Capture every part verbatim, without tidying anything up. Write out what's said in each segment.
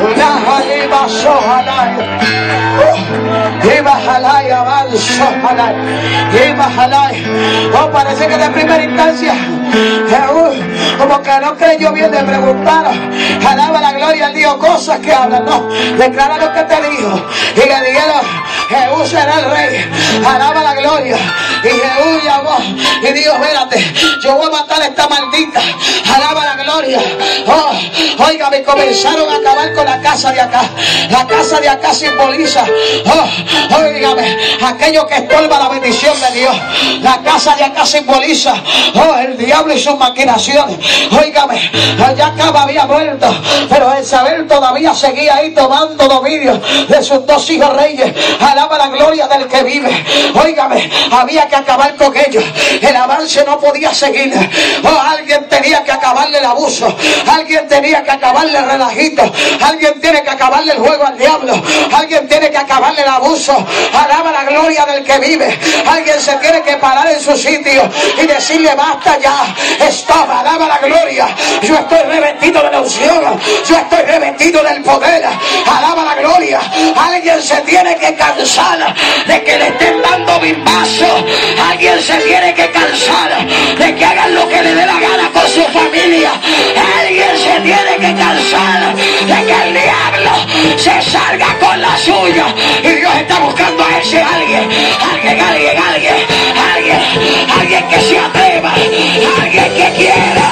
Oh, parece que de primera instancia Jesús como que no creyó bien, le preguntaron, alaba la gloria, él dijo cosas que hablan, no, declara lo que te dijo, y le dijeron, Jesús será el rey, alaba la gloria, y Jesús llamó y dijo, espérate, yo voy a matar a esta maldita, alaba la gloria. Oh, oigan, y comenzaron a acabar con la casa de acá. La casa de acá simboliza, oh, oígame, aquello que estorba la bendición de Dios. La casa de acá simboliza, oh, el diablo y sus maquinaciones. Oígame, ya acá había muerto, pero Isabel todavía seguía ahí tomando dominio de sus dos hijos reyes. Alaba la gloria del que vive. Oígame, había que acabar con ellos. El avance no podía seguir. Oh, alguien tenía que acabarle el abuso. Alguien tenía que acabarle el relajito. Alguien tiene que acabarle el juego al diablo. Alguien tiene que acabarle el abuso. Alaba la gloria del que vive. Alguien se tiene que parar en su sitio y decirle basta ya. Stop, alaba la gloria. Yo estoy revestido de la unción. Yo estoy revestido del poder. Alaba la gloria. Alguien se tiene que cansar de que le estén dando bimbazo. Alguien se tiene que cansar de que hagan lo que le dé la gana con su familia. Alguien se tiene que cansar de que el diablo se salga con la suya. Y Dios está buscando a ese alguien. Alguien, alguien, alguien. Alguien, alguien que se atreva. Alguien que quiera.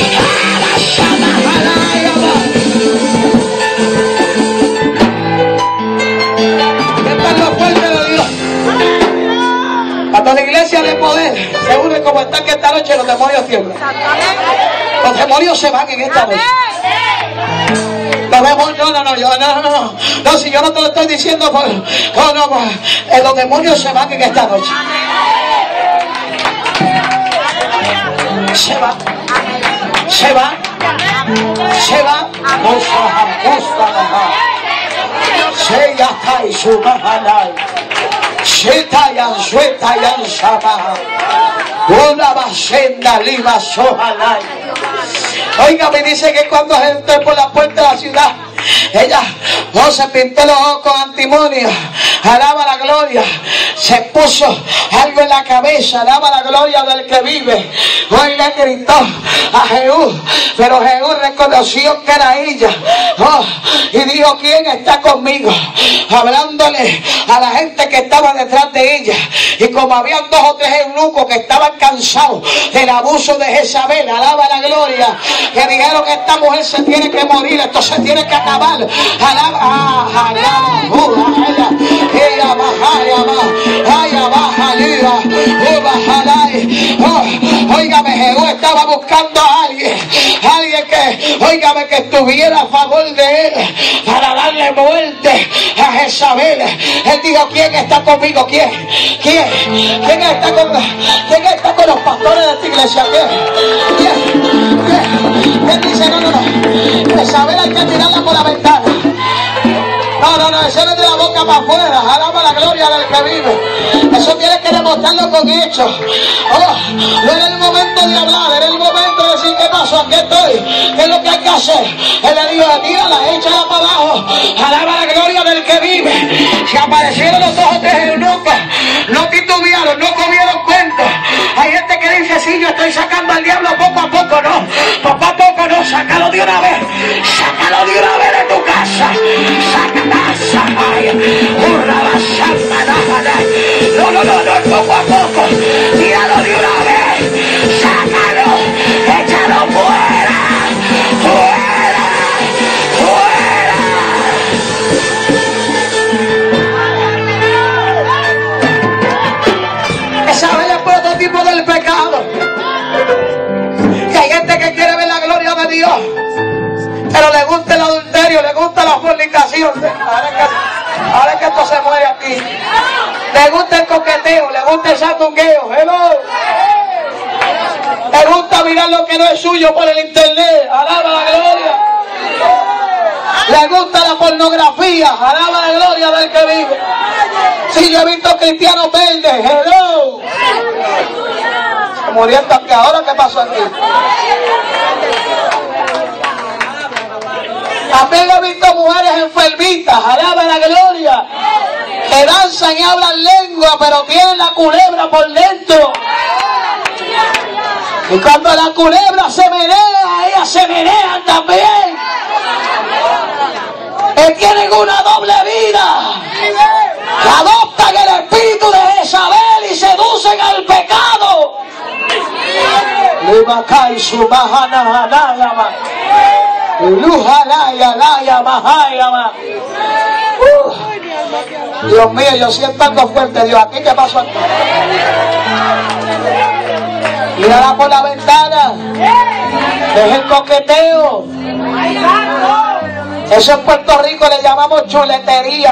Esta es la fuerte de Dios. Cuando la iglesia de poder se une como están que esta noche, los demonios tiemblan. Los demonios se van en esta noche. Los demonios, no, no, no, yo, no, no, no, no, si yo no te lo estoy diciendo, por, no, no, no, eh, los demonios se van en esta noche. Se van, se van, se van, se ya cae su bajanal, se tallan, se tallan, sama, una basenda, lima, sojalay. Oiga, me dice que cuando entré por la puerta de la ciudad, ella no se pintó los ojos con antimonio, alaba la gloria, se puso algo en la cabeza, alaba la gloria del que vive. Hoy le gritó a Jesús, pero Jesús reconoció que era ella. Oh, y dijo, ¿quién está conmigo? Hablándole a la gente que estaba detrás de ella. Y como habían dos o tres eunucos que estaban cansados del abuso de Jezabel, alaba la gloria, que dijeron que esta mujer se tiene que morir, esto se tiene que acabar. Alaba, ah, alaba, ella, ella baja, ella baja, ella baja, ella baja, oh, óigame, Jesús estaba buscando a alguien, alguien que, óigame, que estuviera a favor de él para darle muerte a Jezabel. Él dijo, ¿quién está conmigo? ¿Quién? ¿Quién? ¿Quién está con, quién está con los pastores de esta iglesia? ¿Quién? ¿Quién? ¿Quién? Él dice, no, no, no, Jezabel hay que tirarla por la ventana. No, no, no, eso no es de la boca para afuera. Alaba la gloria del que vive. Eso tienes que demostrarlo con hechos. Oh, no era el momento de hablar, era el momento de decir, ¿qué pasó? Aquí estoy. ¿Qué es lo que hay que hacer? Él le dijo, tírala, échala para abajo. Alaba la gloria del que vive. Se aparecieron los dos o tres eunucos. No titubearon, no comieron cuentos. Hay gente que dice, sí, yo estoy sacando al diablo poco a poco. No, poco a poco no, sácalo de una vez. Sácalo de una vez de tu casa. Sácalo. No, no, no, no, poco a poco. Tíralo de una vez. Sácalo. Échalo fuera. Fuera. Fuera. Esa es el prototipo del pecado. Que hay gente que quiere ver la gloria de Dios, pero le gusta el adulterio, le gusta la fornicación. Ahora es que, ahora es que esto se muere aquí. Le gusta el coqueteo, le gusta el sandungueo. Hello. Le gusta mirar lo que no es suyo por el internet. Alaba la gloria. Le gusta la pornografía. Alaba la gloria del que vive. Sí, yo he visto cristianos verdes. Hello. Se murieron aquí. Ahora, ¿qué pasó aquí? También he visto mujeres enfermitas, alaba la gloria, que danzan y hablan lengua, pero tienen la culebra por dentro. Y cuando la culebra se menea, ellas se menean también. Que tienen una doble vida, que adoptan el espíritu de Jezabel y seducen al pecado. Dios mío, yo siento algo fuerte, Dios. ¿Aquí qué pasó aquí? Mírala por la ventana. Deja el coqueteo. Eso en Puerto Rico le llamamos chuletería.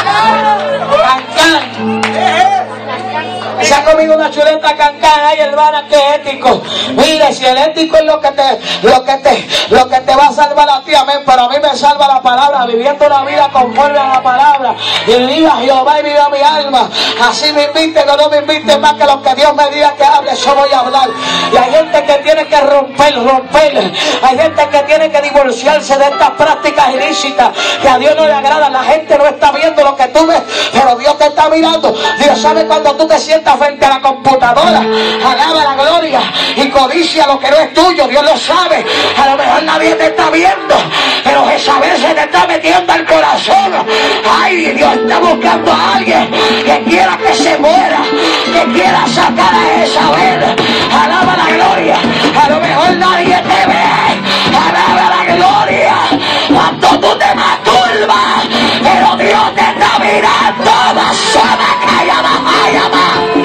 Cancán. Se ha comido una chuleta cancán. Ay, hermana, qué ético. Mire, si el ético es lo que te, lo que te, lo que te va a salvar a ti, amén. Pero a mí me salva la palabra, viviendo una vida conforme a la palabra. Y viva Jehová y viva mi alma. Así me inviten o no me inviten, más que lo que Dios me diga que hable, yo voy a hablar. Y hay gente que tiene que romper, romper. Hay gente que tiene que divorciarse de estas prácticas ilícitas que a Dios no le agrada. La gente no está viendo lo que tú ves, pero Dios te está mirando. Dios sabe cuando tú te sientas frente a la computadora, alaba la gloria y codicia lo que no es tuyo. Dios lo sabe. A lo mejor nadie te está viendo, pero Jezabel se te está metiendo al corazón. Ay, Dios está buscando a alguien que quiera que se muera, que quiera sacar a Jezabel. Alaba la gloria. A lo mejor nadie te ve. Alaba la gloria. Cuando tú te masturbas, pero Dios te está mirando. Basada, callada, callada.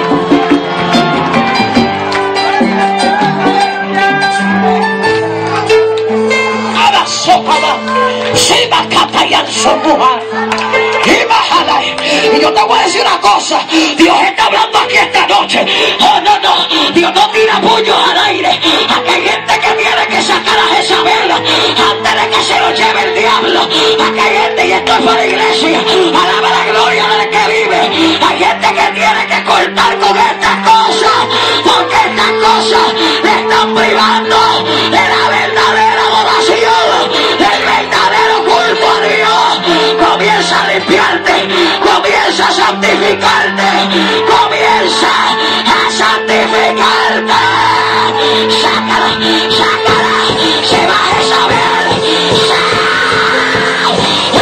Y yo te voy a decir una cosa, Dios está hablando aquí esta noche. Oh, no, no, Dios no tira puños al aire. Aquí hay gente que tiene que sacar a Jezabel antes de que se lo lleve el diablo. Aquí hay gente, y esto es para la iglesia, alaba la gloria del que vive. Hay gente que tiene que cortar con estas cosas, porque estas cosas le están privando de la verdadera adoración, del verdadero culto a Dios. Comienza a limpiarte, comienza a santificarte, comienza a santificarte. Sácala, sácala, se va a Jezabel. Se va,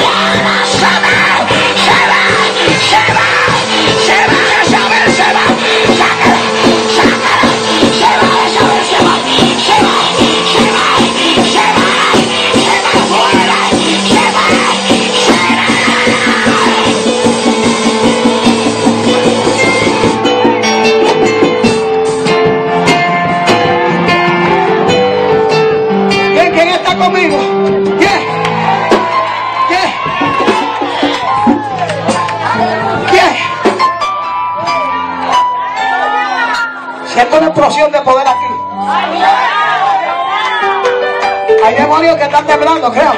se va, se va Jezabel, se va. Sácala, sácala, se va Jezabel, se va, se va, se va, se va, se va fuera, se va, se va. ¿Quién, quién está conmigo? ¿Quién? ¿Quién? ¿Quién? Siento una explosión de poder aquí. Hay demonios que están temblando, créame.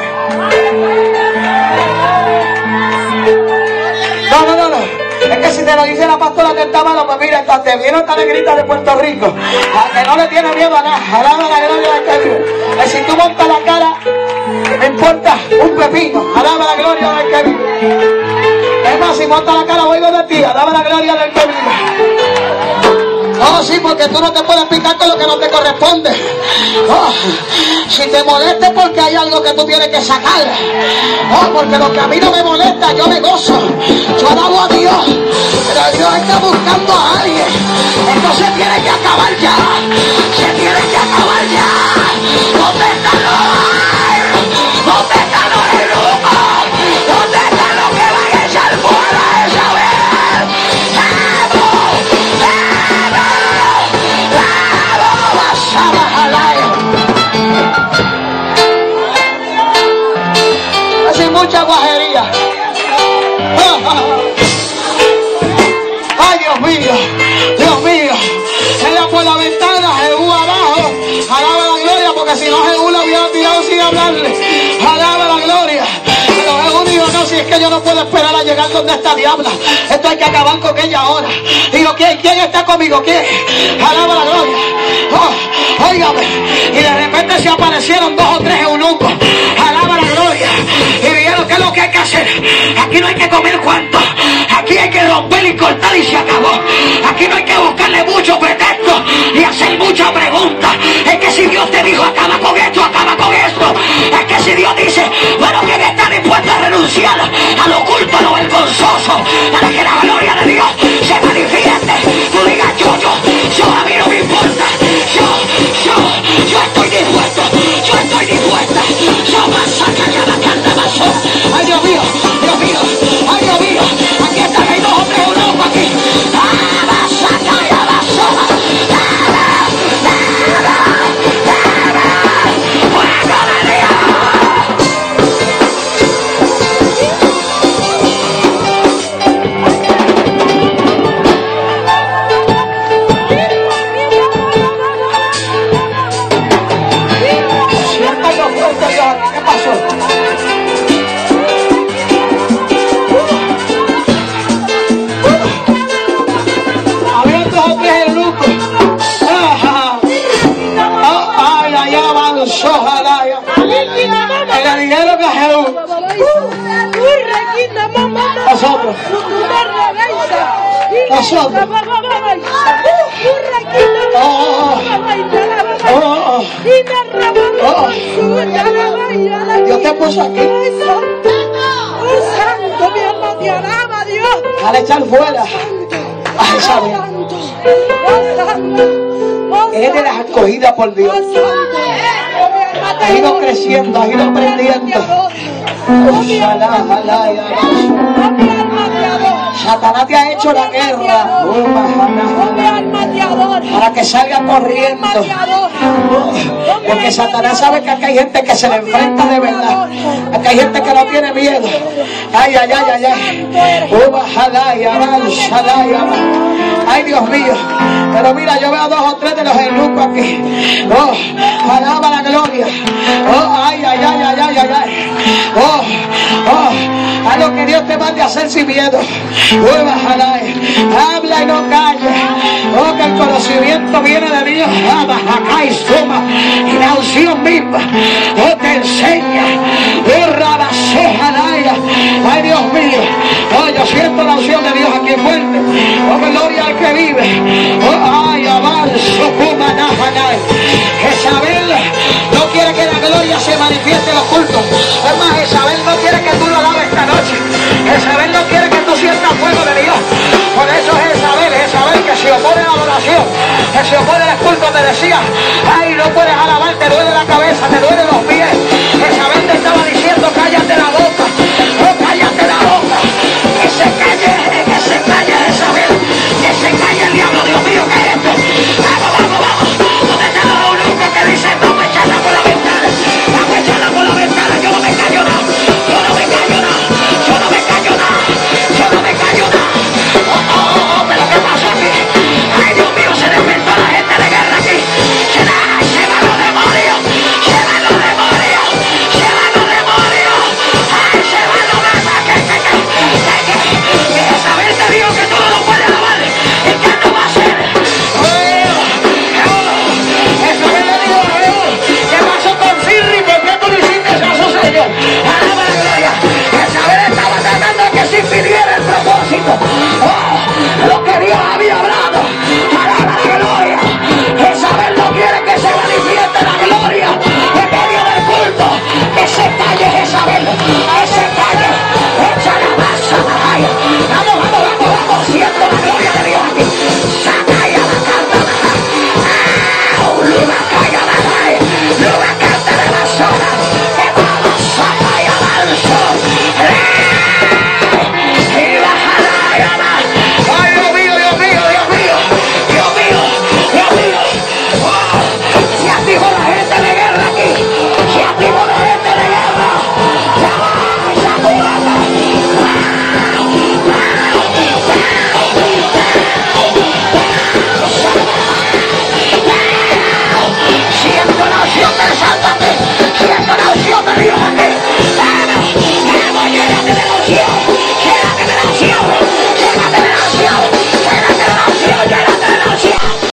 No, no, no, no. Es que si te lo dice la pastora que está malo, pues mira, te vieron esta negrita de Puerto Rico, a que no le tiene miedo a nada. Alaba la gloria del que vive. Que si tú montas la cara, me importa un pepino. Alaba la gloria del que vive. Es más, si montas la cara, oigo de ti. Alaba la gloria del que vive. Oh, sí, porque tú no te puedes picar con lo que no te corresponde. Oh, si te molesta es porque hay algo que tú tienes que sacar. Oh, porque lo que a mí no me molesta, yo me gozo. Yo alabo a Dios. Pero Dios está buscando a alguien. Esto se tiene que acabar ya. Se tiene que acabar ya. ¿Dónde están los? ¿Dónde están los eunucos? ¿Dónde están los que van a echar fuera a Jezabel? Hace mucha guajería. Ay, Dios mío, Dios mío. Ella por la ventana, Jehú abajo. Alaba la gloria, porque si no Jehú la hubiera tirado sin hablarle. Alaba la gloria. Pero Jehú dijo, no, si es que yo no puedo esperar a llegar donde esta diabla. Esto hay que acabar con ella ahora. Digo, ¿quién, quién está conmigo? ¿Quién? Alaba la gloria. Oh, óigame. Y de repente se aparecieron dos o tres eunucos. Alaba la gloria. Aquí no hay que comer cuanto. Aquí hay que romper y cortar y se acabó. Aquí no hay que buscarle mucho pretexto y hacer muchas preguntas. Es que si Dios te dijo acaba con esto, acaba con esto. Es que si Dios dice, bueno, ¿quién está dispuesto a renunciar a lo oculto, a lo vergonzoso, para que la gloria de Dios se manifieste? Tú digas, yo, yo, yo, a mí no me importa. Yo, yo, yo estoy dispuesto. Yo estoy dispuesta. Yo paso a callar la carne vaso. Ay, Dios mío, Dios mío, ay, Dios mío. Aquí están, hay dos o tres euros aquí. Ah, vas a callar vaso. ¿Qué pasó? Había dos o tres eunucos. Ay, ay, avanzó, ojalá. El dinero que Jesús. Nosotros. Nosotros. Oh, oh, oh, oh. Dios te puso aquí. Al echar fuera a Jezabel. Eres de las escogidas por Dios. Has ido creciendo, has ido aprendiendo. Satanás te ha hecho la guerra para que salga corriendo, porque Satanás sabe que aquí hay gente que se le enfrenta de verdad. Aquí hay gente que no tiene miedo. Ay, ay, ay, ay, ay. Ay, Dios mío. Pero mira, yo veo dos o tres de los eunucos aquí. Oh, alaba la gloria. Oh, ay, ay, ay, ay, ay, ay. Oh, oh, a lo que Dios te mande a hacer sin miedo. Habla y no calles. Oh, que el conocimiento viene de Dios. Acá y suma. Y la unción misma. Oh, te enseña. Oh, rabasejalaya. Ay, Dios mío. Oh, yo siento la unción de Dios aquí fuerte. Oh, gloria al que vive. Oh, ay, avanzo. Jezabel no quiere que la gloria se manifieste en los cultos. Es más, Jezabel no quiere que tú lo alabes esta noche. Jezabel no quiere que tú sientas fuego de Dios. Por eso Jezabel, Jezabel que se opone a la adoración, que se opone al culto, te decía, ay, no puedes alabar, te duele la cabeza, te duele los